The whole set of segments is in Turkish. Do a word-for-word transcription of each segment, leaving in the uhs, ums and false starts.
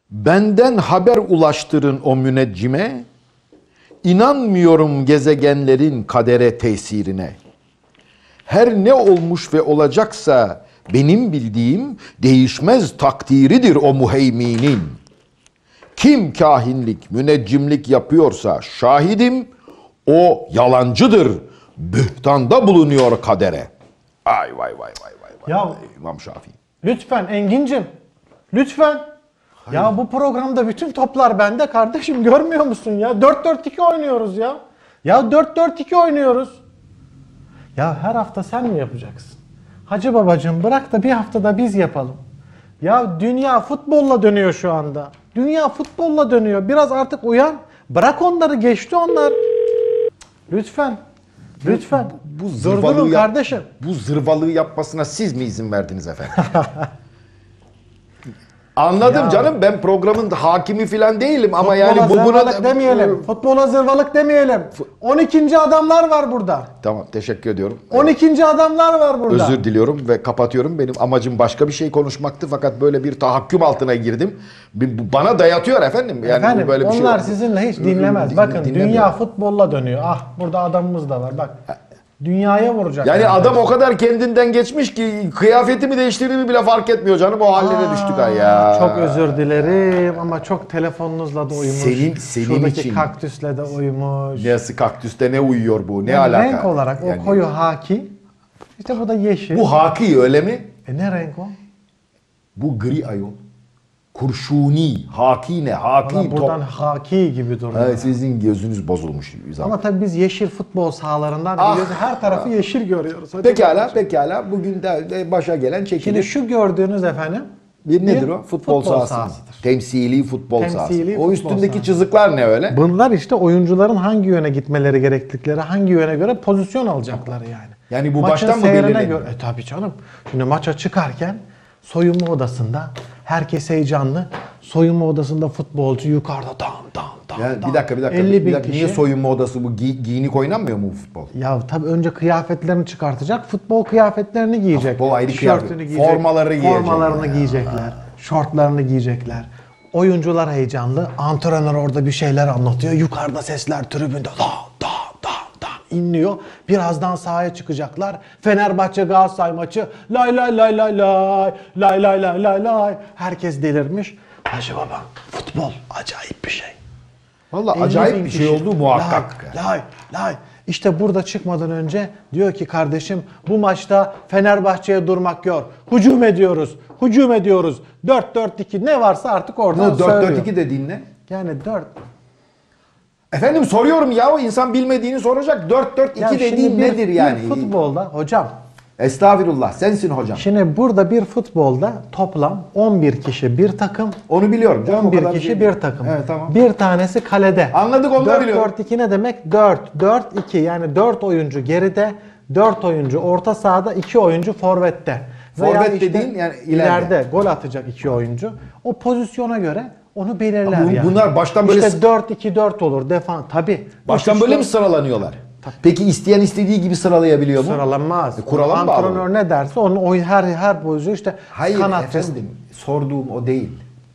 Benden haber ulaştırın o müneccime, İnanmıyorum gezegenlerin kadere tesirine. Her ne olmuş ve olacaksa benim bildiğim değişmez takdiridir o muheyminin. Kim kahinlik, müneccimlik yapıyorsa şahidim, o yalancıdır, bühtanda bulunuyor kadere. Ay vay vay vay vay vay. Ya, İmam Şafii. Lütfen Engin'cim, lütfen. Hayır. Ya bu programda bütün toplar bende kardeşim, görmüyor musun ya? dört dört iki oynuyoruz ya. Ya dört dört iki oynuyoruz. Ya her hafta sen mi yapacaksın? Hacı babacığım bırak da bir haftada biz yapalım. Ya dünya futbolla dönüyor şu anda. Dünya futbolla dönüyor. Biraz artık uyan. Bırak onları, geçti onlar. Lütfen. Lütfen. Bu, bu zırvalığı Durdurun yap- kardeşim. Bu zırvalığı yapmasına siz mi izin verdiniz efendim? Anladım Ya. canım, ben programın hakimi falan değilim ama Futbola yani bu buna zırvalık demeyelim. Futbola zırvalık demeyelim. on ikinci adamlar var burada. Tamam, teşekkür ediyorum. on ikinci adamlar var burada. Özür diliyorum ve kapatıyorum. Benim amacım başka bir şey konuşmaktı fakat böyle bir tahakküm altına girdim. Bir- bu Bana dayatıyor efendim. Yani Efendim bu böyle bir onlar şey sizinle hiç dinlemez. Din- Bakın dinlemiyor. dünya futbolla dönüyor. Ah burada adamımız da var bak. Dünyaya vuracak. Yani yani. adam o kadar kendinden geçmiş ki kıyafetimi değiştirdiğimi bile fark etmiyor canım, o hallere Aa, düştük ay ya. Çok özür dilerim ama çok telefonunuzla da uyumuş. Senin- senin Şuradaki için. kaktüsle de uyumuş. Nasıl kaktüste ne uyuyor bu? Ne Yani alaka? renk olarak Yani o koyu haki. İşte bu da yeşil. Bu haki öyle mi? E ne renk o? Bu gri ayol. Kurşuni, haki ne? Haki Valla top. buradan haki gibi duruyor. Evet, sizin gözünüz bozulmuş. Ama tabii biz yeşil futbol sahalarından Ah. biliyoruz. Her tarafı yeşil görüyoruz. Hadi Pekala, bakalım. pekala. Bugün de de başa gelen çekilir. Şimdi şu gördüğünüz efendim. bir nedir bir o? Futbol, futbol sahası. sahasıdır. Temsili futbol Temsili sahası. futbol O üstündeki sahası. çizikler ne öyle? Bunlar işte oyuncuların hangi yöne gitmeleri gerektikleri, hangi yöne göre pozisyon alacakları yani. Yani bu Maçın baştan mı seyrine belirleniyor? göre. E tabii canım. Şimdi maça çıkarken soyunma odasında herkes heyecanlı. Soyunma odasında futbolcu yukarıda tam tam tam. Yani tam. bir dakika bir dakika. elli Bir bin dakika. kişi. Niye soyunma odası bu? Gi- giyinik oynanmıyor mu bu futbol? Ya tabii önce kıyafetlerini çıkartacak, futbol kıyafetlerini giyecek. Futbol ayrı Tişörtünü kıyafet. giyecek, Formaları giyecek Formalarını ya. giyecekler, şortlarını giyecekler. Oyuncular heyecanlı, antrenör orada bir şeyler anlatıyor. Yukarıda sesler tribünde dam dam dam dam inliyor. Birazdan sahaya çıkacaklar. Fenerbahçe Galatasaray maçı lay lay lay lay lay lay lay lay lay lay. Herkes delirmiş. Hacı baba, futbol acayip bir şey. Valla elli acayip bin bir şey kişi. olduğu muhakkak. Lay, lay, lay. İşte burada çıkmadan önce diyor ki kardeşim bu maçta Fenerbahçe'ye durmak yok. Hücum ediyoruz. Hücum ediyoruz. dört dört iki ne varsa artık oradan Ne, dört söylüyor. dört iki dediğin ne? Yani dört. Efendim soruyorum ya, o insan bilmediğini soracak. dört dört iki Ya şimdi dediğin bir- nedir yani? Bir futbolda hocam. Estağfirullah, sensin hocam. Şimdi burada bir futbolda toplam on bir kişi bir takım. Onu biliyorum canım. o on bir kadar kişi değil. bir takım. Evet, tamam. Bir tanesi kalede. Anladık, onu da biliyorum. dört dört iki ne demek? dört dört iki yani dört oyuncu geride, dört oyuncu orta sahada, iki oyuncu forvette. Veya Forvet dediğin yani ileride. gol atacak iki oyuncu. O pozisyona göre onu belirler Ama bu- yani. bunlar baştan böyle işte sık- dört iki dört olur defan tabii. Baştan Üç üç böyle mi dört sıralanıyorlar? Peki isteyen istediği gibi sıralayabiliyor mu? sıralanmaz. E, kurala mı bağlı? Antrenör ne derse onun o her her pozisyon işte Hayır kanat efendim, sorduğum o değil.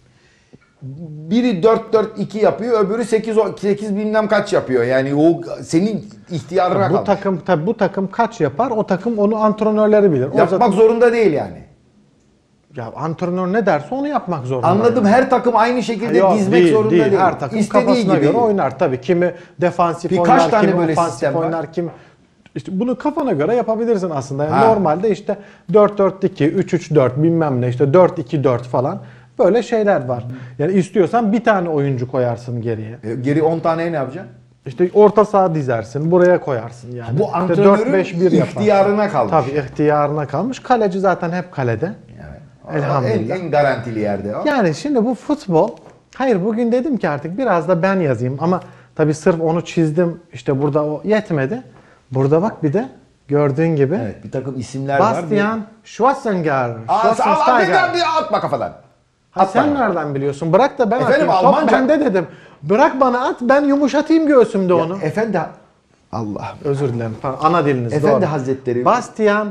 Biri dört dört iki yapıyor, öbürü sekiz sekiz bilmem kaç yapıyor. Yani o senin ihtiyarına bu kalmış. takım tabii bu takım kaç yapar? O takım onu antrenörleri bilir. O Yapmak zaten- zorunda değil yani. ya antrenör ne derse onu yapmak zorunda. Anladım, her takım aynı şekilde Yok, dizmek değil, zorunda değil. değil. Her takım İstediği kafasına gibi. göre oynar tabii. Kimi defansif Bir oynar, kaç tane kimi böyle ofansif sistem var? oynar, kim işte bunu kafana göre yapabilirsin aslında. Yani Ha. normalde işte dört dört iki, üç üç dört bilmem ne işte dört iki dört falan böyle şeyler var. Yani istiyorsan bir tane oyuncu koyarsın geriye. E, Geri on taneye ne yapacaksın? İşte orta saha dizersin, buraya koyarsın yani. Bu İşte antrenörün dört beş bir yaparsın. ihtiyarına kalmış. Tabii ihtiyarına kalmış. Kaleci zaten hep kalede. Evet. Elhamdülillah. En, en garantili yerde o. Yani şimdi bu futbol, hayır bugün dedim ki artık biraz da ben yazayım ama tabii sırf onu çizdim işte burada o yetmedi. Burada bak bir de gördüğün gibi Evet, bir takım isimler var. Bastian Schwarzenegger, Aa, Schwarzenegger. bir atma kafadan. Ha, sen Atma. nereden biliyorsun? Bırak da ben Efendim, atayım. Top Almanca- bende dedim. Bırak bana at ben yumuşatayım göğsümde onu. Efendi Allah. Özür dilerim. Pardon, ana diliniz Efendi doğru. Hazretleri. Bastian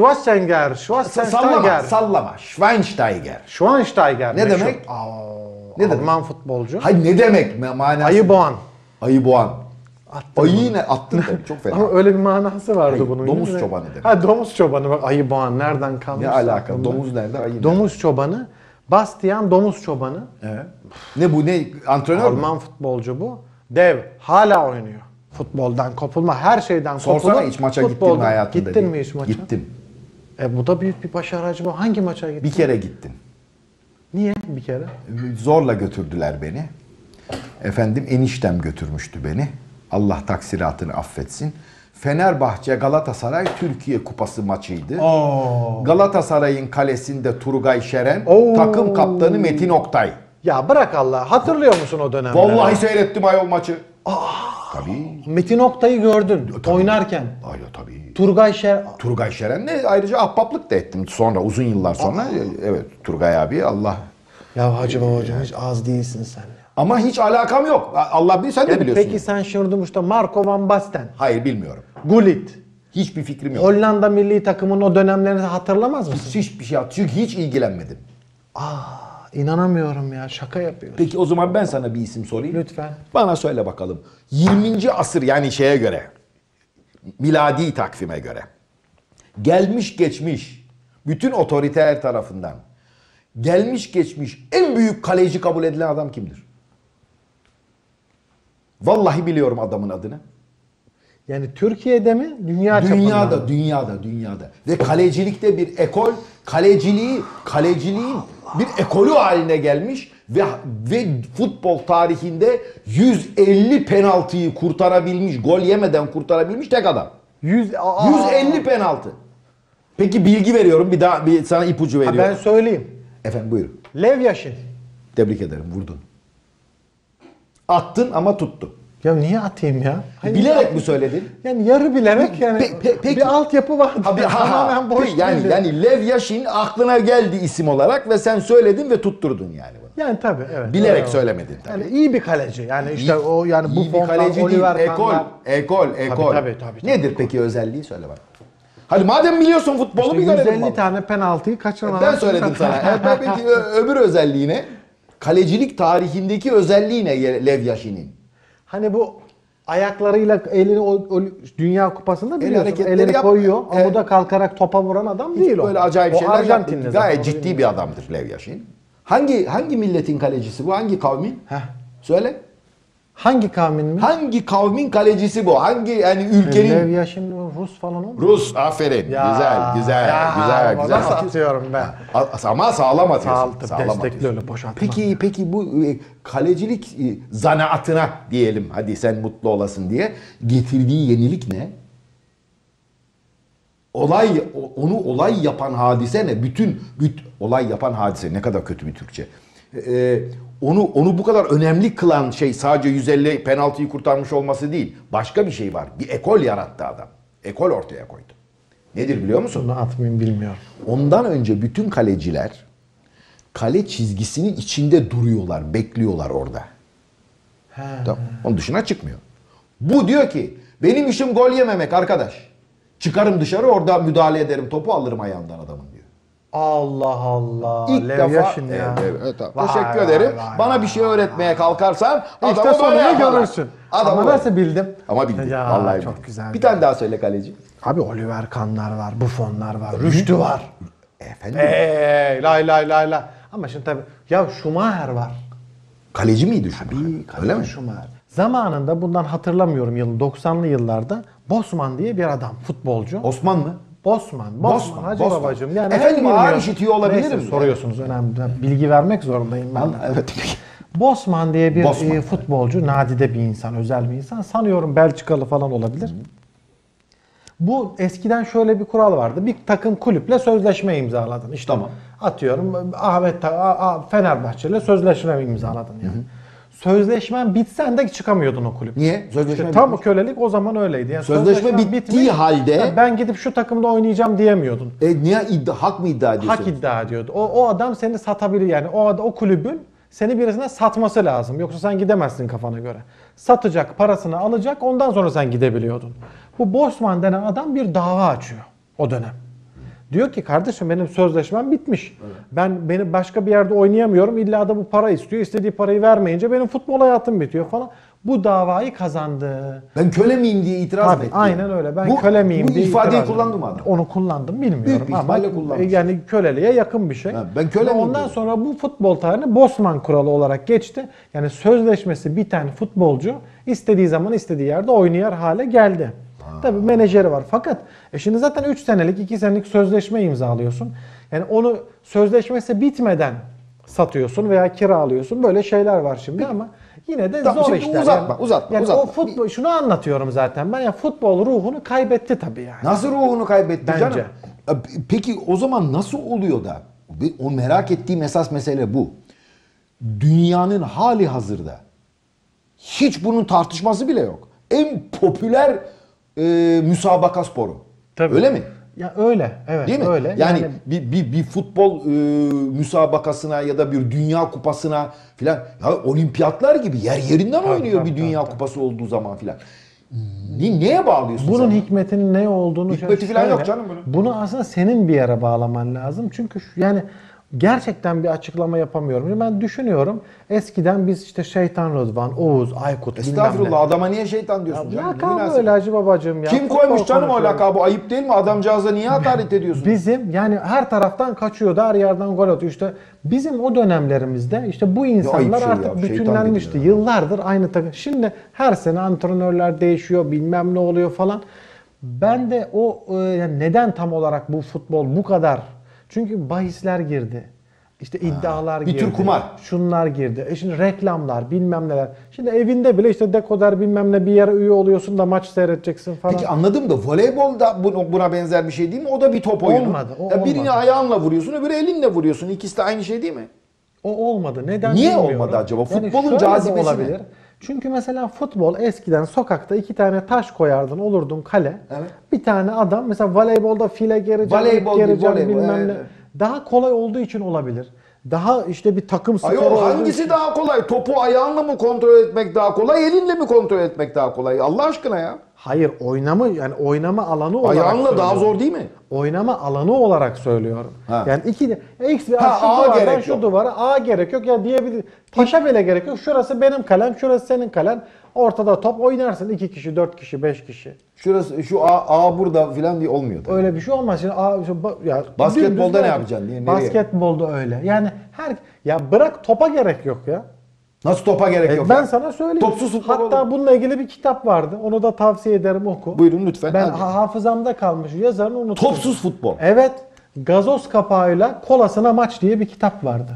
Schwarzenegger, Sallama, Schwarzenegger. sallama. Schweinsteiger. Schweinsteiger. Ne meşhur. demek? Aa, Ne demek? Alman futbolcu. Hayır ne demek ma- manası? Ayı boğan. Ayı boğan. Attın Ayı bunu. yine attın tabii çok fena. Ama öyle bir manası vardı Hayır, bunun. domuz Yine- çobanı demek. Ha domuz çobanı bak ayı boğan nereden kalmış? Ne alaka? aklımda. Domuz nerede? Ayı nerede? Domuz çobanı. Bastian domuz çobanı. Evet. Ne bu ne? Antrenör mü? Alman futbolcu bu. Dev. Hala oynuyor. Futboldan kopulma. Her şeyden kopulma. Sorsana hiç maça gittin mi hayatında? Gittin diye. mi hiç maça? Gittim. E bu da büyük bir başarı acaba. Hangi maça gittin? Bir kere gittim. Niye bir kere? Zorla götürdüler beni. Efendim eniştem götürmüştü beni. Allah taksiratını affetsin. Fenerbahçe Galatasaray Türkiye Kupası maçıydı. Oo. Galatasaray'ın kalesinde Turgay Şeren, Oo. takım kaptanı Metin Oktay. Ya bırak Allah. Hatırlıyor musun o dönemleri? Vallahi seyrettim ayol maçı. Tabii. Metin Oktay'ı gördün oynarken. Ay tabii. Turgay Şer... Turgay Şeren'le ayrıca ahbaplık da ettim sonra uzun yıllar sonra. Evet Turgay abi Allah. Ya Hacı Babacığım hiç az değilsin sen ya. Ama hiç alakam yok. Allah bilir sen de Yani biliyorsun. peki sen şimdi işte Marco van Basten, Hayır bilmiyorum. Gullit, Hiçbir fikrim yok. Hollanda milli takımının o dönemlerini hatırlamaz mısın? Hiçbir şey çünkü hiç ilgilenmedim. Aa, inanamıyorum ya şaka yapıyorsun. Peki o zaman ben sana bir isim sorayım. Lütfen. Bana söyle bakalım. yirminci asır yani şeye göre, miladi takvime göre, gelmiş geçmiş, bütün otoriter tarafından, gelmiş geçmiş en büyük kaleci kabul edilen adam kimdir? Vallahi biliyorum adamın adını. Yani Türkiye'de mi? Dünya çapında Dünyada, mı? dünyada, dünyada. Ve kalecilikte bir ekol, kaleciliği, kaleciliğin bir ekolü haline gelmiş ve ve futbol tarihinde yüz elli penaltıyı kurtarabilmiş, gol yemeden kurtarabilmiş tek adam. Yüz, aa, yüz elli penaltı. Peki bilgi veriyorum, bir daha bir sana ipucu Ha, veriyorum. ben söyleyeyim. Efendim buyurun. Lev Yashin. Tebrik ederim, vurdun. Attın ama tuttu. Ya niye atayım ya? Hani Bilerek mi söyledin? Yani yarı bilerek yani Pe- pe- peki. bir altyapı var. Ha, bir- ha, Tamamen boş yani değildi. yani Lev Yashin aklına geldi isim olarak ve sen söyledin ve tutturdun yani bunu. Yani tabii evet. Bilerek Evet. söylemedin tabii. Yani iyi bir kaleci. Yani işte İyi- o yani bu iyi bir kaleci değil, Oliver ekol, Kahn'lar. ekol, ekol. tabii, tabii, tabii. Nedir peki özelliği söyle bak. Hadi madem biliyorsun futbolu İşte bir görelim. yüz elli baba. tane penaltıyı kaçıran Ben adam. söyledim sana. E, ben peki ö- öbür özelliği ne? Kalecilik tarihindeki özelliği ne Ye- Lev Yashin'in? Hani bu ayaklarıyla elini o, o Dünya Kupası'nda biliyorsun. hareketleri Elini yap- koyuyor. Evet. Amuda kalkarak topa vuran adam değil o. Böyle acayip o şeyler Arjantinli yaptı. zaten, Gayet onu ciddi bilmiyorum. bir adamdır Lev Yashin. Hangi hangi milletin kalecisi bu? Hangi kavmin? Heh. Söyle. Hangi kavmin mi? Hangi kavmin kalecisi bu? Hangi yani ülkenin? Lev Yashin Rus falan o mu? Rus. Aferin. Ya, güzel, güzel, ya, güzel, güzel. Nasıl atıyorum ben? A- Ama sağlam atıyorsun. Sağ ol, tabii, sağlam destekli atıyorsun. öyle, boş atma. Peki peki bu e, kalecilik e, zanaatına diyelim hadi sen mutlu olasın diye getirdiği yenilik ne? Olay o- onu olay yapan hadise ne? Bütün, büt, olay yapan hadise ne kadar kötü bir Türkçe. Ee, onu onu bu kadar önemli kılan şey sadece yüz elli penaltıyı kurtarmış olması değil. Başka bir şey var. Bir ekol yarattı adam. Ekol ortaya koydu. Nedir biliyor musun? Bunu atmayayım bilmiyorum. Ondan önce bütün kaleciler kale çizgisinin içinde duruyorlar, bekliyorlar orada. He. Tamam. Onun dışına çıkmıyor. Bu diyor ki benim işim gol yememek arkadaş. Çıkarım dışarı orada müdahale ederim topu alırım ayağından adamın diyor. Allah Allah. İlk Lev defa Yashin ya. Evet, evet, evet. Vay, teşekkür vay, ederim. vay, Bana vay, bir şey öğretmeye kalkarsan İşte adamı böyle sonunu yaparlar. görürsün. Adamı Ama böyle. nasıl bildim? Ama bildim. Ya, Vallahi çok bildim. güzel. Bir tane daha söyle kaleci. Abi Oliver Kahn'lar var, Buffon'lar var, Rüştü var. Efendim. Eee lay lay lay lay. Ama şimdi tabii ya Schumacher var. Kaleci miydi şu? Öyle mi? Schumacher. Zamanında bundan hatırlamıyorum yıl doksanlı yıllarda Bosman diye bir adam, futbolcu. Osman mı? Bosman, Bosman, Bosman, Hacı Bosman. babacığım. Yani Efendim, ben ağır bilmiyorum. işitiyor olabilirim. Neyse, soruyorsunuz önemli. Bilgi vermek zorundayım ben. de. Evet. Bosman diye bir Bosman. e, futbolcu, nadide bir insan, özel bir insan. Sanıyorum Belçikalı falan olabilir. Bu eskiden şöyle bir kural vardı. Bir takım kulüple sözleşme imzaladın. İşte Tamam. atıyorum Ahmet A- A- Fenerbahçe'yle sözleşme imzaladın yani. Sözleşmen bitsen de çıkamıyordun o kulüp. Niye? Sözleşme İşte tam bitmiş. kölelik o zaman öyleydi. Yani Sözleşme sözleşmen bittiği halde- ha, ben gidip şu takımda oynayacağım diyemiyordun. E, niye iddia, hak mı iddia ediyorsun? Hak iddia ediyordu. O, o adam seni satabilir yani. O, ad- o kulübün seni birisine satması lazım. Yoksa sen gidemezsin kafana göre. Satacak, parasını alacak, ondan sonra sen gidebiliyordun. Bu Bosman denen adam bir dava açıyor o dönem. Diyor ki kardeşim benim sözleşmem bitmiş. Evet. Ben beni başka bir yerde oynayamıyorum. İlla da bu para istiyor. İstediği parayı vermeyince benim futbol hayatım bitiyor falan. Bu davayı kazandı. Ben köle miyim diye itiraz Tabii, etti. aynen öyle. Ben bu, köle miyim bu diye ifadeyi itiraz kullandım adam. Onu kullandım bilmiyorum Büyük bir ama kullanmış. yani köleliğe yakın bir şey. Ha, ben köle miyim Ondan diyorum. sonra bu futbol tarihine Bosman kuralı olarak geçti. Yani sözleşmesi biten futbolcu istediği zaman istediği yerde oynayar hale geldi. Ha. Tabii menajeri var. Fakat e şimdi zaten üç senelik, iki senelik sözleşme imzalıyorsun. Yani onu sözleşmesi bitmeden satıyorsun veya kiralıyorsun. Böyle şeyler var şimdi ama yine de Tamam, zor şimdi işler. uzatma, yani, uzatma, yani uzatma. o futbol, şunu anlatıyorum zaten ben ya, futbol ruhunu kaybetti tabii yani. Nasıl ruhunu kaybetti Bence. canım? Peki o zaman nasıl oluyor da? O merak ettiğim esas mesele bu. Dünyanın hali hazırda hiç bunun tartışması bile yok. En popüler e, müsabaka sporu. Tabii. Öyle mi? Ya öyle, evet. Değil mi? Öyle. Yani, Yani, bir, bir, bir futbol e, müsabakasına ya da bir dünya kupasına filan, ya olimpiyatlar gibi yer yerinden Tabii, oynuyor tabii, bir dünya tabii, kupası olduğu zaman filan. Ne, neye bağlıyorsun bunun sen? hikmetinin ne olduğunu Hikmeti falan yok canım bunun. Bunu aslında senin bir yere bağlaman lazım. Çünkü şu, yani gerçekten bir açıklama yapamıyorum. Ben düşünüyorum. Eskiden biz işte Şeytan Rıdvan, Oğuz, Aykut bilmem Estağfurullah, ne. adama niye şeytan diyorsun Ya canım? Ne lakabı münasebet? öyle Hacı babacığım ya. Kim Futbol koymuş canım o konuşuyorum. lakabı? Ayıp değil mi? Adamcağıza niye hakaret ediyorsun? Bizim yani her taraftan kaçıyordu, her yerden gol atıyor. İşte bizim o dönemlerimizde işte bu insanlar şey artık ya, şeytan bütünlenmişti. dediler ya. Yıllardır aynı takım. Şimdi her sene antrenörler değişiyor, bilmem ne oluyor falan. Ben de o e, yani neden tam olarak bu futbol bu kadar? Çünkü bahisler girdi. İşte iddialar bir girdi. tür kumar. Şunlar girdi. E şimdi reklamlar, bilmem neler. Şimdi evinde bile işte dekoder bilmem ne bir yere üye oluyorsun da maç seyredeceksin falan. Peki anladım da voleybol da bu- buna benzer bir şey değil mi? O da bir top oyunu. Olmadı, o Ya birini olmadı. ayağınla vuruyorsun, öbürü elinle vuruyorsun. İkisi de aynı şey değil mi? O olmadı. Neden Niye bilmiyorum. olmadı acaba? Yani Futbolun şöyle de cazibesi ne? olabilir. Çünkü mesela futbol eskiden sokakta iki tane taş koyardın, olurdun kale. Evet. Bir tane adam mesela voleybolda file gereceksin, Voleybol ip değil, gereceksin, voleybol, bilmem evet, ne. evet. Daha kolay olduğu için olabilir. Daha işte bir takım sporu Ayol olduğu hangisi için. daha kolay? Topu ayağınla mı kontrol etmek daha kolay, elinle mi kontrol etmek daha kolay? Allah aşkına ya. Hayır, oynama yani oynama alanı olarak Ayağınla daha söylüyorum. zor değil mi? Oynama alanı olarak söylüyorum. Ha. Yani iki de X bir Ha, şu A duvardan gerek şu yok. duvara A gerek yok ya diyebilir. Taşa bile gerek yok. Şurası benim kalem, şurası senin kalem. Ortada top oynarsın. iki kişi, dört kişi, beş kişi. Şurası şu A, A burada filan diye olmuyor tabii. Öyle bir şey olmaz. Şimdi, A, şu ba- ya, Basketbolda dümdüz ne böyle. yapacaksın diye, nereye? Basketbolda öyle. Yani her ya bırak topa gerek yok ya. Nasıl topa gerek E, yok? ben ya? sana söyleyeyim. Topsuz futbol Hatta olur. bununla ilgili bir kitap vardı. Onu da tavsiye ederim, oku. Buyurun lütfen. Ben hadi. ha- hafızamda kalmış. Yazarını unuttum. Topsuz futbol. Evet. Gazoz kapağıyla kolasına maç diye bir kitap vardı.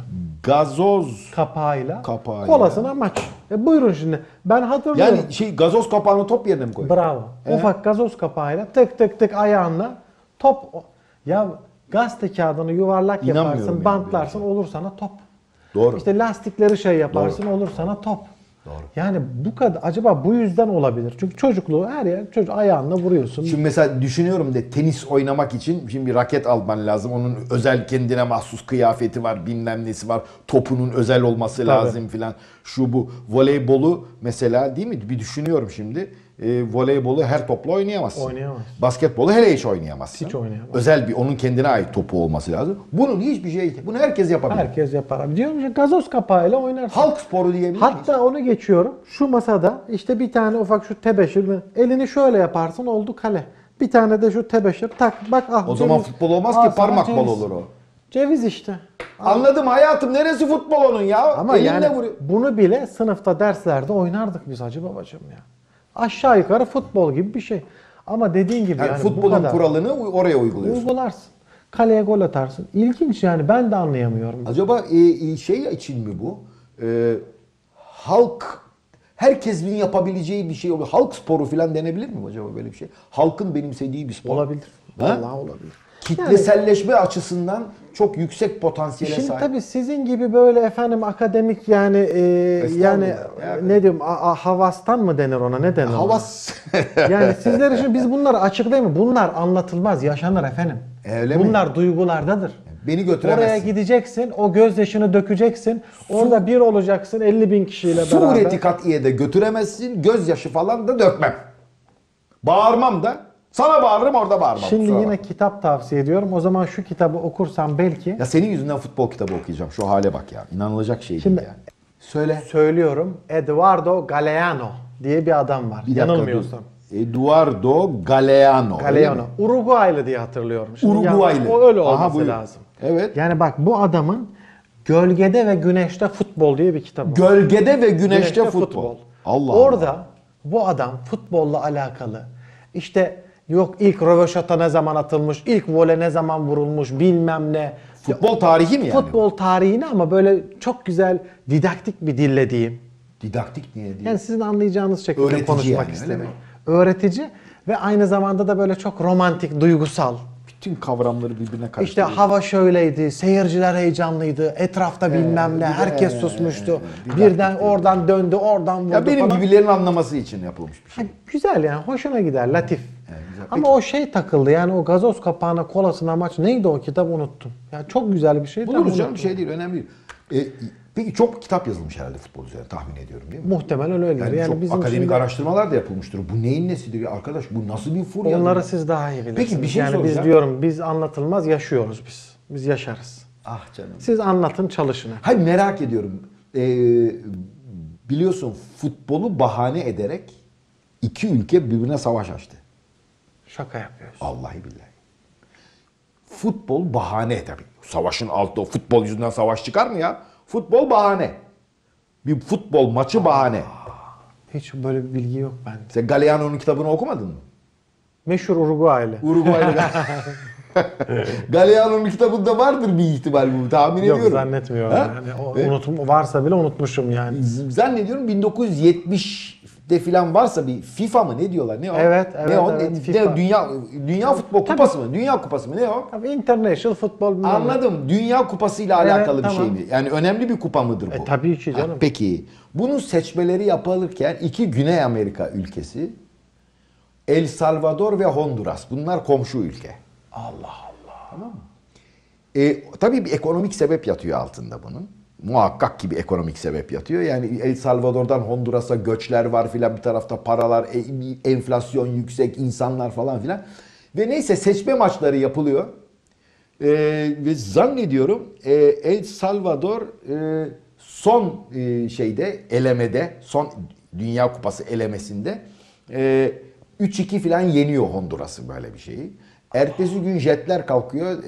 Gazoz. Kapağıyla, Kapağıyla. kolasına maç. E buyurun şimdi. Ben hatırlıyorum. Yani şey gazoz kapağını top yerine mi koyuyor? Bravo. He? Ufak gazoz kapağıyla tık tık tık ayağınla top. Ya gazete kağıdını yuvarlak İnanmıyorum yaparsın, yani bantlarsın, böyle olur sana top. Doğru. İşte lastikleri şey yaparsın, olur sana top. Doğru. Yani bu kadar acaba bu yüzden olabilir. Çünkü çocukluğu her yer çocuk ayağınla vuruyorsun. Şimdi mesela düşünüyorum de tenis oynamak için şimdi bir raket alman lazım. Onun özel kendine mahsus kıyafeti var, bilmem nesi var. Topunun özel olması Tabii. lazım filan. Şu bu voleybolu mesela değil mi? Bir düşünüyorum şimdi. E, voleybolu her topla oynayamazsın. Oynayamaz. Basketbolu hele hiç oynayamazsın. Hiç oynayamaz. Özel bir onun kendine ait topu olması lazım. Bunun hiçbir şey bunu herkes yapabilir. Herkes yapar abi. Diyorum ya gazoz kapağıyla oynarsın. Halk sporu diyebilir miyiz? Hatta onu geçiyorum. Şu masada işte bir tane ufak şu tebeşir, elini şöyle yaparsın oldu kale. Bir tane de şu tebeşir tak bak ah. O zaman futbol olmaz ki, Al sana parmak ceviz. bol olur o. Ceviz işte. Anladım hayatım, neresi futbol onun ya? Ama Elinle yani vuruyor. bunu bile sınıfta derslerde oynardık biz Hacı babacığım ya. Aşağı yukarı futbol gibi bir şey. Ama dediğin gibi Yani yani bu futbolun kadar kuralını oraya uyguluyorsun. uygularsın. Kaleye gol atarsın. İlginç yani, ben de anlayamıyorum. Acaba e, e, şey için mi bu? E, halk, herkesin yapabileceği bir şey oluyor. Halk sporu falan denebilir mi acaba böyle bir şey? Halkın benimsediği bir spor. Olabilir. Ha? Vallahi olabilir. Kitleselleşme açısından çok yüksek potansiyele Şimdi sahip. tabii sizin gibi böyle efendim akademik yani e, yani Ya. ne diyeyim a, a- havastan mı denir ona, ne denir ona? Havas. Yani sizler için biz bunları açıklayayım mı? Bunlar anlatılmaz, yaşanır efendim. Öyle mi? Bunlar duygulardadır. Beni götüremezsin. Oraya gideceksin, o gözyaşını dökeceksin. Orada bir olacaksın elli bin kişiyle beraber. Sureti kat'iye de götüremezsin. Gözyaşı falan da dökmem. Bağırmam da. Sana bağırırım, orada bağırmam. Şimdi kusura yine bakma. kitap tavsiye ediyorum. O zaman şu kitabı okursan belki. Ya senin yüzünden futbol kitabı okuyacağım. Şu hale bak ya. İnanılacak şey Şimdi- değil yani. Söyle. Söylüyorum. Eduardo Galeano diye bir adam var. Bir dakika, Yanılmıyorsam. dur. Eduardo Galeano. öyle Galeano. mi? Uruguaylı diye hatırlıyorum. Şimdi Uruguaylı. yani o öyle Aha, olması buyur. lazım. Evet. Yani bak bu adamın Gölgede ve Güneşte Futbol diye bir kitabı var. Gölgede ve güneşte, Güneşte futbol. Allah Orada Allah. bu adam futbolla alakalı işte yok ilk röveşata ne zaman atılmış, ilk vole ne zaman vurulmuş bilmem ne. Futbol tarihi mi yani? Futbol tarihini ama böyle çok güzel didaktik bir dille diyeyim. Didaktik niye diye. Yani sizin anlayacağınız şekilde Öğretici konuşmak yani, öyle istedim. mi? Öğretici ve aynı zamanda da böyle çok romantik, duygusal. Bütün kavramları birbirine İşte karıştırıyor. hava şöyleydi, seyirciler heyecanlıydı, etrafta bilmem ne, herkes susmuştu. didaktik Birden değil. oradan döndü, oradan vurdu Ya benim falan. gibilerin anlaması için yapılmış bir şey. Ha, güzel yani, hoşuna gider, latif. güzel. Ama o şey takıldı yani o gazoz kapağına kolasına maç neydi o kitap unuttum. Ya çok güzel bir şey. tam Buluruz canım, unuttum. bir şey değil, önemli değil. E, peki çok kitap yazılmış herhalde futbol üzerine, tahmin ediyorum değil mi? Muhtemelen öyledir. Yani, Yani, çok bizim akademik şimdi araştırmalar da yapılmıştır. Bu neyin nesidir ya arkadaş? Bu nasıl bir furya? onları ya? siz daha iyi bilirsiniz. Peki bir şey yani biz soracağım. diyorum biz anlatılmaz yaşıyoruz biz. Biz yaşarız. Ah canım. Siz anlatın çalışın. Hayır, merak ediyorum. Ee, biliyorsun futbolu bahane ederek iki ülke birbirine savaş açtı. Şaka yapıyorsun. Vallahi billahi. Futbol bahane tabii. Savaşın altında futbol yüzünden savaş çıkar mı ya? Futbol bahane. Bir futbol maçı bahane. Hiç böyle bir bilgi yok bende. Sen Galeano'nun kitabını okumadın mı? Meşhur Uruguaylı. Uruguaylı Galeano'nun kitabında vardır bir ihtimal bu. Tahmin Yok ediyorum. zannetmiyorum. Ha? Yani. O, Ve- unutum, varsa bile unutmuşum yani. Z- Zannediyorum bin dokuz yüz yetmişte falan varsa bir FIFA mı ne diyorlar? Ne o? Evet, evet, ne o? evet, Ne- FIFA. ne- dünya dünya futbol Tabii. kupası mı? Dünya kupası mı? Ne o? Tabii International Futbol bilmem ne. Anladım. Dünya kupasıyla Evet, alakalı bir tamam. şey mi? Yani önemli bir kupa mıdır bu? E, tabii ki canım. Ha, peki. Bunun seçmeleri yapılırken iki Güney Amerika ülkesi, El Salvador ve Honduras. Bunlar komşu ülke. Allah Allah. Tamam mı? E, tabii bir ekonomik sebep yatıyor altında bunun. Muhakkak ki bir ekonomik sebep yatıyor. Yani El Salvador'dan Honduras'a göçler var filan, bir tarafta paralar, e- enflasyon yüksek, insanlar falan filan. Ve neyse seçme maçları yapılıyor. E, ve zannediyorum e, El Salvador e, son e, şeyde elemede, son Dünya Kupası elemesinde e, üç iki filan yeniyor Honduras'ı, böyle bir şeyi. Ertesi gün jetler kalkıyor,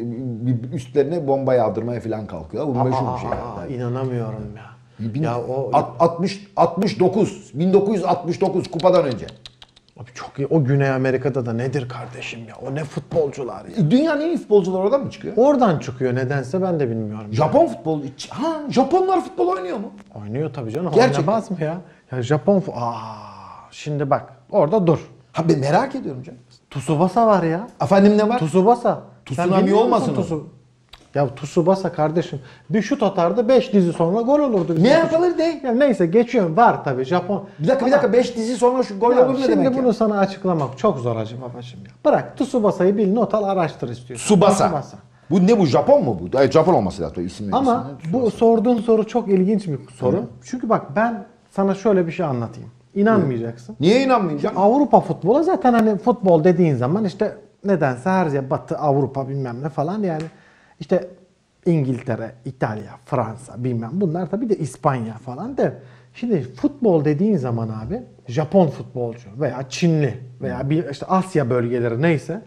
e, üstlerine bomba yağdırmaya falan kalkıyor. Bu meşhur bir şey. Aa, Yani. inanamıyorum ya. Bin- Ya o alt- altmış altmış dokuz bin dokuz yüz altmış dokuz kupadan önce. abi çok iyi. O Güney Amerika'da da nedir kardeşim ya? O ne futbolcular ya. E, Dünyanın en iyi futbolcuları oradan mı çıkıyor? Oradan çıkıyor nedense ben de bilmiyorum. Japon futbolu. Ha, Japonlar futbol oynuyor mu? Oynuyor tabii canım. Gerçekten. Oynamaz mı ya? Ya Japon fu- Aa, şimdi bak orada dur. Ha, ben merak ediyorum canım. Tsubasa var ya. Efendim ne var? Tsubasa. Sen Tsunami bilmiyor olmasın musun o? Tsu- Ya Tsubasa kardeşim. Bir şut atardı beş dizi sonra gol olurdu. Ne yapılır de? Ya neyse geçiyorum. Var tabii Japon. Bir dakika bir dakika, beş dizi sonra şu gol Ya olur ne şimdi demek bunu ya? sana açıklamak çok zor hacı babacığım ya. Bırak Tsubasa'yı bil, not al, araştır istiyorsan. Tsubasa. Bu ne, bu Japon mu bu? Ay, Japon olması lazım isim. Ama isim- bu sorduğun soru çok ilginç bir soru. Çünkü bak ben sana şöyle bir şey anlatayım. İnanmayacaksın. Niye inanmayacağım? Avrupa futbolu zaten hani futbol dediğin zaman işte nedense her yer Batı, Avrupa bilmem ne falan yani işte İngiltere, İtalya, Fransa bilmem bunlar tabii de İspanya falan da. Şimdi futbol dediğin zaman abi Japon futbolcu veya Çinli veya bir işte Asya bölgeleri neyse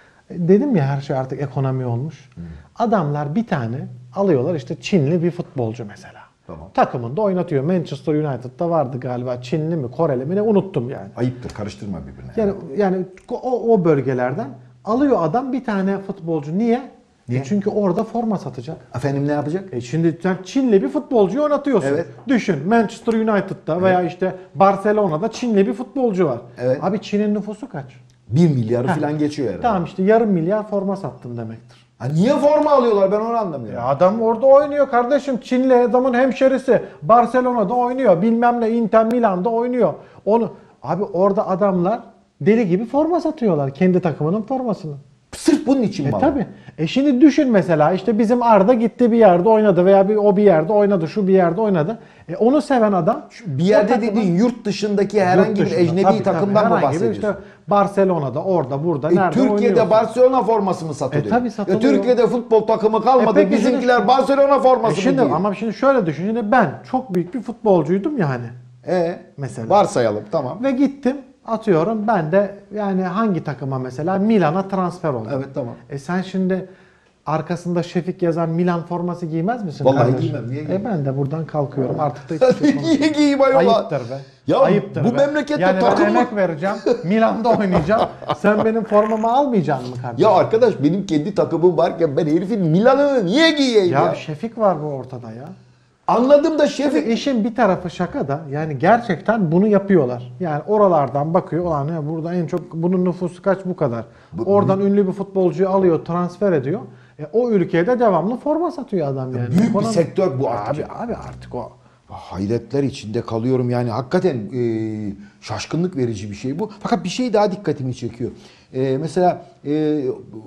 dedim ya her şey artık ekonomi olmuş. Adamlar bir tane alıyorlar işte Çinli bir futbolcu mesela. Tamam. Takımında oynatıyor. Manchester United'da vardı galiba. Çinli mi, Koreli mi ne unuttum yani. Ayıptır, karıştırma birbirine. Yani yani o, o bölgelerden alıyor adam bir tane futbolcu. Niye? Niye? E çünkü orada forma satacak. Efendim ne yapacak? E şimdi sen Çinli bir futbolcuyu oynatıyorsun. Evet. Düşün Manchester United'da veya işte Barcelona'da Çinli bir futbolcu var. Evet. Abi Çin'in nüfusu kaç? Bir milyarı Ha. falan geçiyor herhalde. Tamam işte yarım milyar forma sattın demektir. Ha, niye forma alıyorlar, ben onu anlamıyorum. Ya adam orada oynuyor kardeşim. Çinli adamın hemşerisi. Barcelona'da oynuyor. Bilmem ne Inter Milan'da oynuyor. Onu abi orada adamlar deli gibi forma satıyorlar. Kendi takımının formasını. Sırf bunun için mi E alıyor? tabi. E şimdi düşün mesela işte bizim Arda gitti bir yerde oynadı veya bir, o bir yerde oynadı, şu bir yerde oynadı. E onu seven adam Bir yerde o takımın- dediğin yurt dışındaki herhangi Yurt bir dışında, ecnebi tabii, tabii. takımdan mı Herhangi bir bahsediyorsun? işte Barcelona'da, orada, burada, E, nerede Türkiye'de oynuyorsun? Barcelona forması mı satılıyor? E, tabii E, satılıyor. Türkiye'de futbol takımı kalmadı. E, peki Bizimkiler şimdi- Barcelona E forması mı şimdi, giyiyor? ama şimdi şöyle düşün. Şimdi ben çok büyük bir futbolcuydum yani. E, Mesela. varsayalım tamam. Ve gittim, atıyorum ben de yani hangi takıma mesela Milan'a transfer oldum. Evet, tamam. E sen şimdi arkasında Şefik yazan Milan forması giymez misin? Vallahi kardeşim? giymem, niye giymem? E ben de buradan kalkıyorum artık da hiçbir şey Niye giyeyim ayol? Ayıptır be. Ya Ayıptır bu be. memlekette yani takım ben mı? emek vereceğim. Milan'da oynayacağım. Sen benim formamı almayacaksın mı kardeşim? Ya arkadaş benim kendi takımım varken ben herifin Milan'ını niye giyeyim ya? Ya Şefik var bu ortada ya. Anladım da Şimdi Şefik. işin bir tarafı şaka da yani gerçekten bunu yapıyorlar. Yani oralardan bakıyor ulan ya burada en çok bunun nüfusu kaç bu kadar. Oradan ünlü bir futbolcuyu alıyor, transfer ediyor. E, o ülkeye de devamlı forma satıyor adam yani. Büyük bir Ekonomi- sektör bu artık. Abi abi artık o. Hayretler içinde kalıyorum yani hakikaten e, şaşkınlık verici bir şey bu. Fakat bir şey daha dikkatimi çekiyor. E, mesela e, e,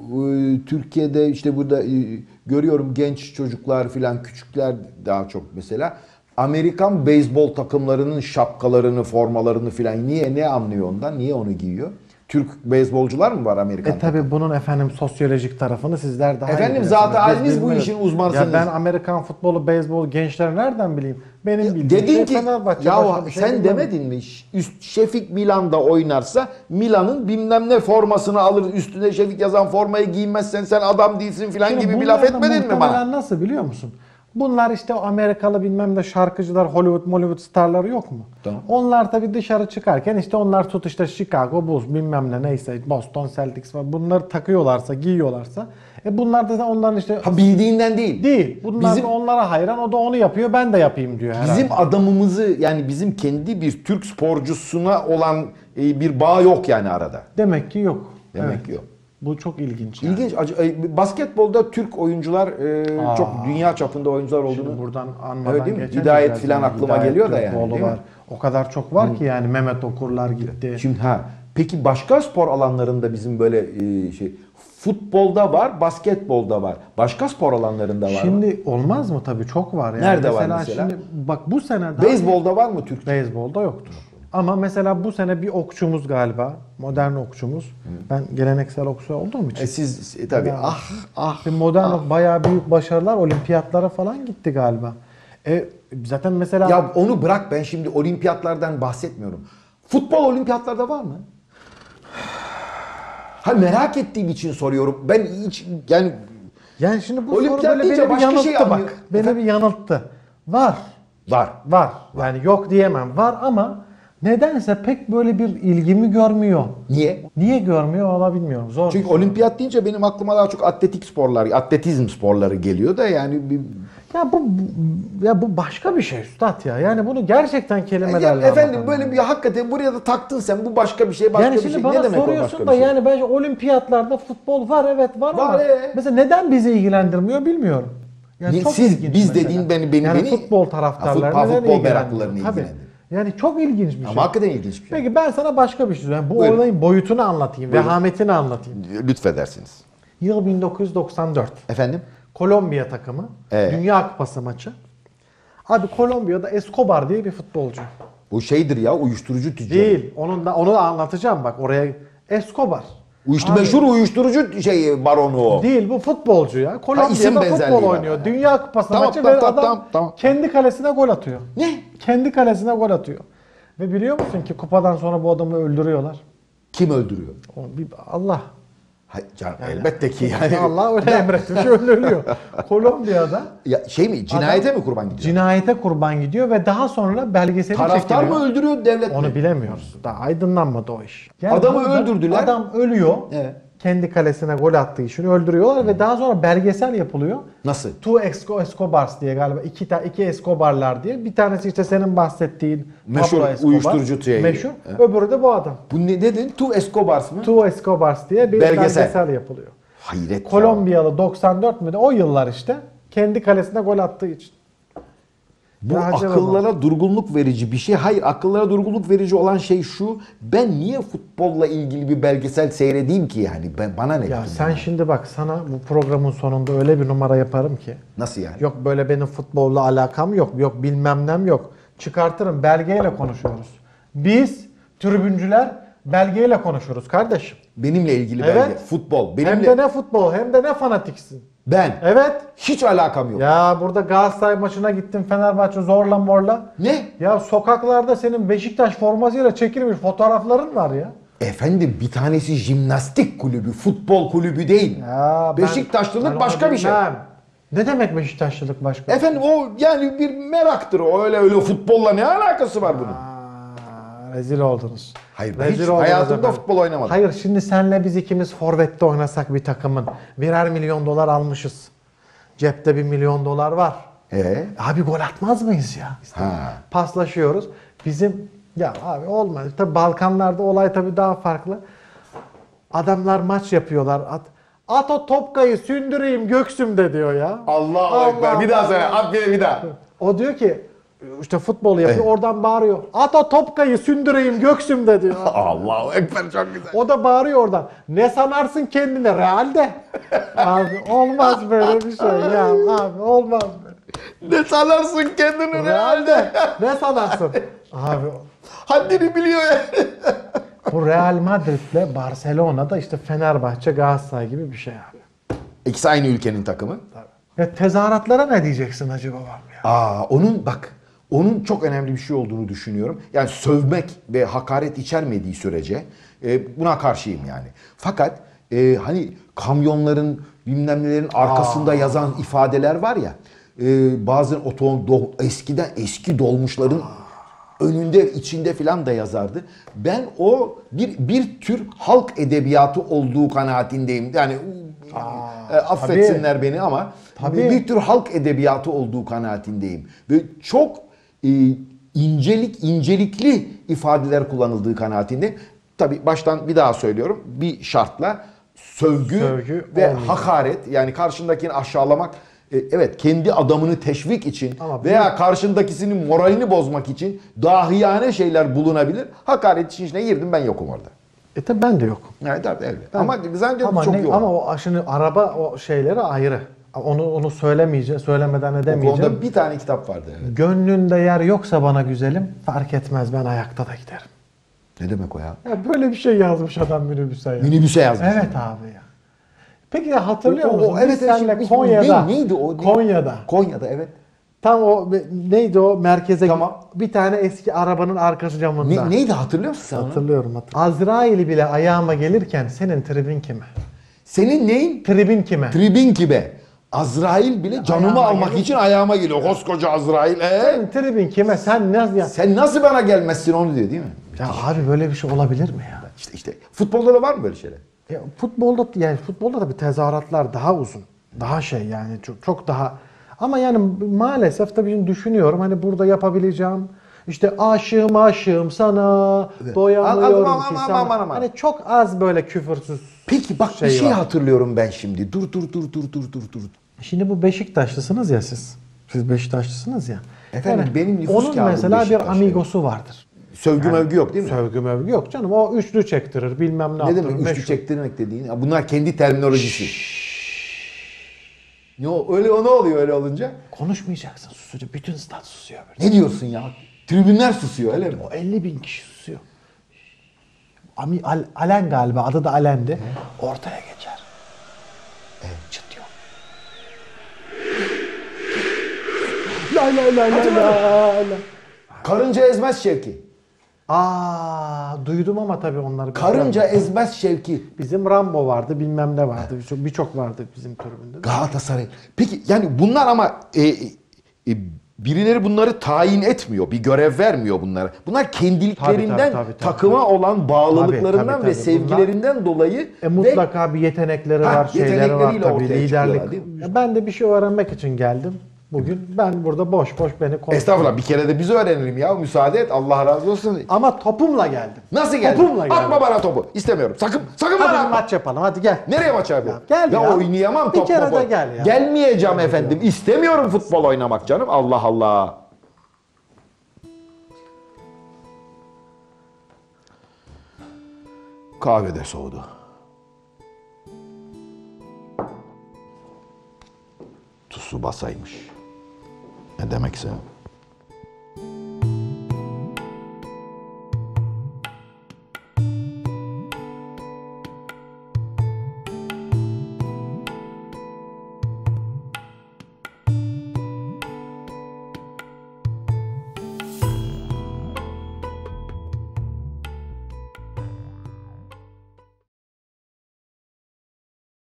Türkiye'de işte burada e, görüyorum genç çocuklar filan küçükler daha çok mesela Amerikan beyzbol takımlarının şapkalarını, formalarını filan niye ne anlıyor ondan? Niye onu giyiyor? Türk beyzbolcular mı var Amerikan? E tabi bunun efendim sosyolojik tarafını sizler daha iyi Efendim, bilirsiniz. zaten Biz haliniz bu bilmiyoruz. işin uzmanısınız. Ya ben Amerikan futbolu, beyzbol, gençleri nereden bileyim? Benim bildiğim Dedin şey ki Fenerbahçe. ya başka bir şey sen bilmem. demedin mi? Üst, Şefik Milan'da oynarsa Milan'ın bilmem ne formasını alır üstüne Şefik yazan formayı giymezsen sen adam değilsin filan Şimdi gibi bir laf bunlar da etmedin mi bana? muhtemelen nasıl biliyor musun? Bunlar işte o Amerikalı bilmem de şarkıcılar, Hollywood, Hollywood starları yok mu? Tamam. Onlar tabii dışarı çıkarken işte onlar tut işte Chicago Bulls bilmem ne neyse Boston Celtics falan bunları takıyorlarsa, giyiyorlarsa e bunlar da onların işte Ha bildiğinden değil. değil. Bunlar Bizim- da onlara hayran. O da onu yapıyor. Ben de yapayım diyor herhalde. Bizim adamımızı yani bizim kendi bir Türk sporcusuna olan e, bir bağ yok yani arada. Demek ki yok. Demek Evet. ki yok. Bu çok ilginç. Yani. İlginç. acı- e, Basketbolda Türk oyuncular e, Aa. çok dünya çapında oyuncular Şimdi olduğunu. buradan anmadan Evet değil mi? geçemeyeceğiz Hidayet filan yani. aklıma Hidayet geliyor da yani, Türkoğlu değil mi? var. O kadar çok var ki yani Mehmet Okurlar gitti. Şimdi ha peki başka spor alanlarında bizim böyle e, şey futbolda var, basketbolda var. Başka spor alanlarında var mı? Şimdi olmaz mı tabii çok var yani. Nerede var mesela? Şimdi bak bu sene daha Beyzbolda var mı Türk? Beyzbolda yoktur. Ama mesela bu sene bir okçumuz galiba, modern okçumuz. Ben geleneksel okçu olduğum için. E siz e, tabii Ya. ah ah. Bir modern ok bayağı büyük başarılar, olimpiyatlara falan gitti galiba. E zaten mesela Ya onu bırak ben şimdi olimpiyatlardan bahsetmiyorum. Futbol olimpiyatlarda var mı? Ha merak ettiğim için soruyorum. Ben hiç yani yani şimdi bu Olimpiyat soru böyle deyince beni bir başka yanılttı şey bak. anlıyor. Beni Efendim? bir yanılttı. Var. var. Var. Yani yok diyemem. Var ama nedense pek böyle bir ilgimi görmüyor. Niye? Niye görmüyor valla bilmiyorum. Zor. Çünkü olimpiyat deyince benim aklıma daha çok atletik sporlar, atletizm sporları geliyor da yani bir Ya bu, bu- ya bu başka bir şey üstad ya. Yani bunu gerçekten kelimelerle Ya efendim anlatamam. böyle bir hakikaten buraya da taktın sen bu başka bir şey başka yani bir şimdi şey. bana Ne demek o soruyorsun başka da bir şey? yani bence olimpiyatlarda futbol var evet var, Var, ama ee? mesela neden bizi ilgilendirmiyor bilmiyorum. Yani Niye? çok Siz- ilginç biz mesela. dediğin beni- beni- yani beni- futbol Ha, taraftarları futbol- neden futbol ilgilendiriyor? meraklılarını Tabii. ilgilendiriyor. Yani çok ilginç bir şey. Ama hakikaten ilginç bir şey. Peki ben sana başka bir şey söyleyeyim. Bu Buyurun. olayın boyutunu anlatayım, Buyurun. vehametini anlatayım. Lütfedersiniz. Yıl bin dokuz yüz doksan dört. Efendim? Kolombiya takımı. Evet. Dünya Kupası maçı. Abi Kolombiya'da Escobar diye bir futbolcu. Bu şeydir ya uyuşturucu tüccarı. Değil. Onun da onu da anlatacağım bak oraya. Escobar. Uyuştu, Abi, meşhur uyuşturucu şey baronu o. Değil bu futbolcu ya. isim Kolombiya'da benzerliği futbol var oynuyor. yani. Dünya Kupası Tamam, maçı tamam, ve tamam, adam tamam, tamam. kendi kalesine gol atıyor. Ne? Kendi kalesine gol atıyor. Ve biliyor musun ki kupadan sonra bu adamı öldürüyorlar. Kim öldürüyor? O bir Allah. Ha, canım, elbette ki yani. Allah öyle emretmiş öyle ölüyor. Kolombiya'da Ya şey mi? Cinayete Adam mi kurban gidiyor? cinayete kurban gidiyor ve daha sonra belgeseli Taraftar çekiliyor. mı öldürüyor devlet mi? Onu bilemiyoruz. Daha aydınlanmadı o iş. Adamı burada öldürdüler. Adam ölüyor. Evet. Kendi kalesine gol attığı için öldürüyorlar ve daha sonra belgesel yapılıyor. Nasıl? Two Esco- Escobars diye galiba iki ta iki Escobarlar diye. Bir tanesi işte senin bahsettiğin Meşhur Pablo Escobar. uyuşturucu şey. Meşhur. Evet. Öbürü de bu adam. Bu ne dedin? Tu Escobars mı? Two Escobars diye bir Belgesel. belgesel, yapılıyor. Hayret ya. Kolombiyalı doksan dört mü de o yıllar işte kendi kalesine gol attığı için. Bu Ya acaba akıllara durgunluk verici bir şey. Hayır, akıllara durgunluk verici olan şey şu. Ben niye futbolla ilgili bir belgesel seyredeyim ki yani? Ben bana ne? Ya bütün sen bunlar? şimdi bak sana bu programın sonunda öyle bir numara yaparım ki. Nasıl yani? Yok böyle benim futbolla alakam yok. Yok bilmem nem yok. Çıkartırım belgeyle konuşuyoruz. Biz tribüncüler belgeyle konuşuruz kardeşim. Benimle ilgili Evet. belge. Futbol. Benimle... Hem de ne futbol hem de ne fanatiksin. Ben. Evet. Hiç alakam yok. Ya burada Galatasaray maçına gittin Fenerbahçe zorla morla. Ne? Ya sokaklarda senin Beşiktaş formasıyla çekilmiş fotoğrafların var ya. Efendim bir tanesi jimnastik kulübü, futbol kulübü değil. Ya ben- Beşiktaşlılık ben başka onu bir şey. bilmem. Ne demek Beşiktaşlılık başka? Efendim o yani bir meraktır o, öyle öyle futbolla ne alakası var bunun? Aa, rezil oldunuz. Hayır, ben Rezil hiç oldunuz hayatımda efendim. futbol oynamadım. Hayır şimdi senle biz ikimiz forvette oynasak bir takımın birer milyon dolar almışız. Cepte bir milyon dolar var. Ee? Abi gol atmaz mıyız ya? İşte Ha. paslaşıyoruz. Bizim ya abi olmaz. Tabii Balkanlarda olay tabii daha farklı. Adamlar maç yapıyorlar. At, at o topkayı sündüreyim göksümde diyor ya. Allahu Ekber. Bir daha söyle. At bir, bir daha. O diyor ki işte futbol yapıyor Evet. oradan bağırıyor. At o topkayı sündüreyim göksümde diyor. Allahu Ekber çok güzel. O da bağırıyor oradan. Ne sanarsın kendine realde? Abi olmaz böyle bir şey ya. Abi olmaz böyle. Ne sanarsın kendini Realde ne sanarsın? Abi Haddini biliyor ya. bu Real Madrid'le Barcelona'da işte Fenerbahçe Galatasaray gibi bir şey abi. İkisi aynı ülkenin takımı. Ya tezahüratlara ne diyeceksin Hacı babam ya? Aa, onun bak onun çok önemli bir şey olduğunu düşünüyorum. Yani sövmek ve hakaret içermediği sürece e, buna karşıyım yani. Fakat e, hani kamyonların bilmem nelerin arkasında yazan ifadeler var ya. E, bazen oto do- eskiden eski dolmuşların önünde içinde filan da yazardı. Ben o bir bir tür halk edebiyatı olduğu kanaatindeyim. Yani e, affetsinler beni ama Tabii. bir tür halk edebiyatı olduğu kanaatindeyim. Ve çok e, incelik incelikli ifadeler kullanıldığı kanaatindeyim. Tabii baştan bir daha söylüyorum. Bir şartla sövgü, Sövgü ve olmayacak. hakaret yani karşındakini aşağılamak e, evet kendi adamını teşvik için Ama veya bu- karşındakisinin moralini bozmak için dahiyane şeyler bulunabilir. Hakaret için içine girdim ben yokum orada. E tabi ben de yokum. Evet tabii elbette. Ama zannediyorum Ama, çok ne- yoğun. ama o aşını araba o şeyleri ayrı. Onu onu söylemeyeceğim, söylemeden O edemeyeceğim. konuda bir tane kitap vardı. Evet. Gönlünde yer yoksa bana güzelim fark etmez ben ayakta da giderim. Ne demek o ya? Ya böyle bir şey yazmış adam minibüse ya. Minibüse yazmış. Evet abi ya. Peki ya hatırlıyor O- o- musun? evet, Biz evet, seninle şimdi- Konya'da. Ne- neydi o? Ne- Konya'da. Konya'da evet. Tam o neydi o merkeze Tamam. bir tane eski arabanın arkası camında. Ne, neydi hatırlıyor musun sen onu? Hatırlıyorum hatırlıyorum. Azrail bile ayağıma gelirken senin tribin kime? Senin neyin? Tribin kime? Tribin gibi. Azrail bile canımı Ayağıma almak geliyor. için ayağıma geliyor. Koskoca Azrail. Ee? Senin tribin kime? Sen ne ya? Sen nasıl bana gelmezsin onu diyor değil mi? Ya abi böyle bir şey olabilir mi ya? İşte işte futbolda da var mı böyle şeyler? Ya futbolda yani futbolda da bir tezahüratlar daha uzun. Daha şey yani çok, çok daha ama yani maalesef tabii şimdi düşünüyorum hani burada yapabileceğim işte aşığım aşığım sana doyamıyorum Aman, ki aman, sana. aman, aman. Hani çok az böyle küfürsüz. Peki bak şey bir şey var. hatırlıyorum ben şimdi. Dur dur dur dur dur dur dur. Şimdi bu Beşiktaşlısınız ya siz. Siz Beşiktaşlısınız ya. Efendim, benim nüfus onun kağıdım mesela Beşiktaş, bir amigosu vardır. Sövgü mövgü yok değil mi? Sövgü mövgü yok canım. O üçlü çektirir bilmem ne Ne yaptırır. demek üçlü meşhur. çektirmek dediğin? Ya bunlar kendi terminolojisi. Ne o öyle o ne oluyor öyle olunca? Konuşmayacaksın susucu. Bütün stat susuyor böyle. Ne diyorsun ya? Tribünler susuyor öyle mi? O elli bin kişi susuyor. Ami, Al- Alen galiba adı da Alen'di. Ortaya geçer. Evet. Çıt yok. La la la la la la. Karınca ezmez Şevki. Aa duydum ama tabii onları. Karınca ezmez Şevki. Bizim Rambo vardı bilmem ne vardı. Birçok birçok vardı bizim tribünde. Galatasaray. Peki yani bunlar ama e, e, e, birileri bunları tayin etmiyor. Bir görev vermiyor bunlara. Bunlar kendiliklerinden Tabii, tabii, tabii, tabii. takıma olan bağlılıklarından Tabii, tabii, ve tabii. sevgilerinden dolayı E mutlaka bir yetenekleri Ha, var, şeyleri var yetenekleriyle tabii, ortaya çıkıyorlar, liderlik. değil mi? Ya ben de bir şey öğrenmek için geldim. Bugün ben burada boş boş beni ve konuşuyorum. estağfurullah bir kere de biz öğrenelim ya. Müsaade et. Allah razı olsun. Ama topumla geldim. Nasıl geldin? Topumla geldim. Atma bana topu. İstemiyorum. Sakın sakın bana Hadi bir atma. maç yapalım hadi gel. Nereye maç yapıyor? gel ya. oynayamam Bir top kere topu. de gel ya. Gelmeyeceğim efendim. İstemiyorum futbol oynamak canım. Allah Allah. Kahve de soğudu. Tuzlu basaymış. Ne demekse.